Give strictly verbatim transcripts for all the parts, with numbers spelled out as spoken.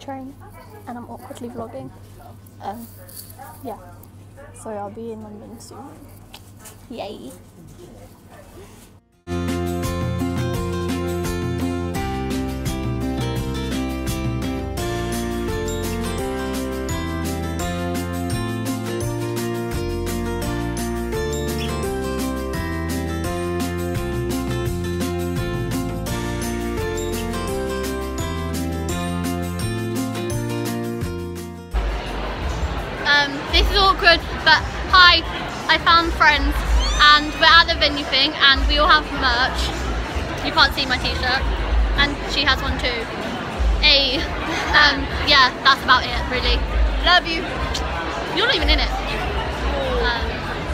train and I'm awkwardly vlogging. Um, yeah, so I'll be in London soon. Yay! Um, this is awkward, but hi, I found friends and we're at the venue thing and we all have merch. You can't see my t-shirt and she has one too. Hey, um, yeah, that's about it really. Love you. You're not even in it. Um,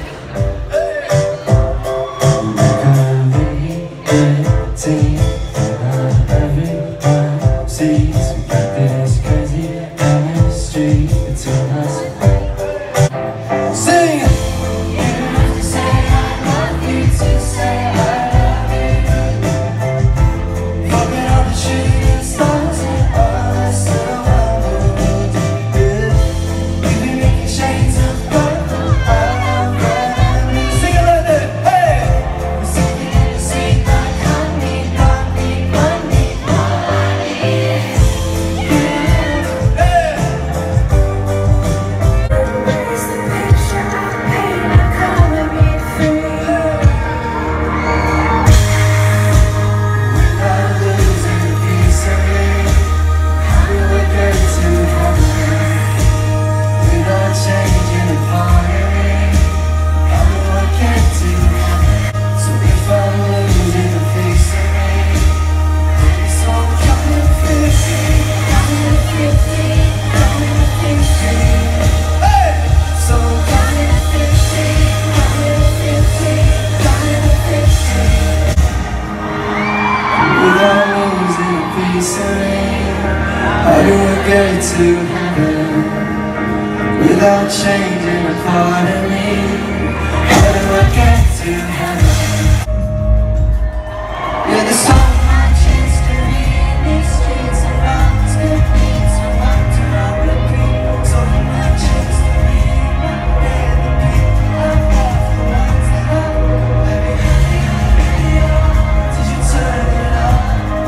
To heaven without changing a part of me. How do I get to heaven? Yeah, there's so much history in these streets and roads, good beats and ones around the beat. So much history, but they're the people I love, the ones that I love. Everything on the radio, did you turn it up?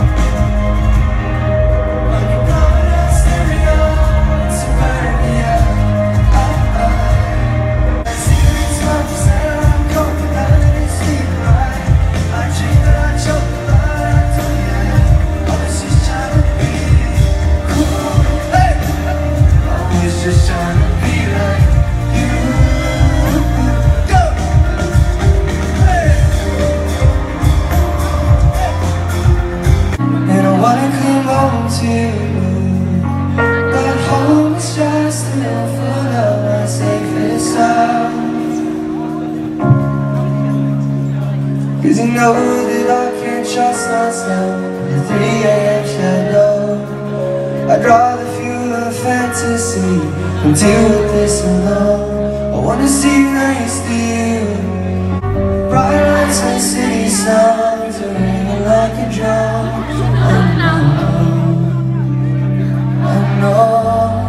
Cause you know that I can't trust myself in the three A M shadow. I'd rather fuel a fantasy than deal with this alone. I wanna see nice to you. Bright lights and city songs are ringing like a drum. I know, I know.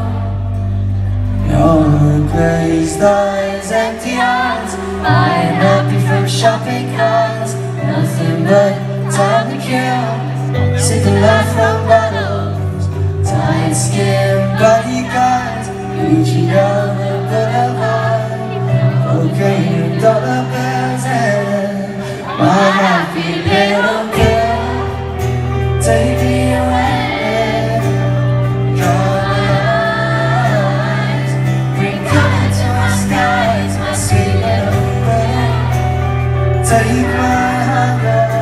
Your glazed eyes, empty eyes, buying happy from shopping carts. Nothing but time to kill, sipping life from bottles. Tight skin, bodyguards, Gucci down the boulevard. Cocaine and dollar bills and my happy little girl. Take me away, draw my eyes, bring color to my skies, my sweet little girl. Take my hunger.